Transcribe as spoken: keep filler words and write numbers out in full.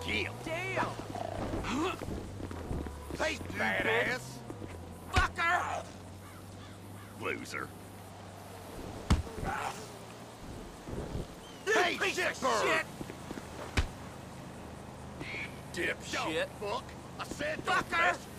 Kill. Damn! Hey, badass! Fucker! Loser. Hey, Piece of shitbird! shit! Dipshit. Shit. Fuck. I said Fucker! don't mess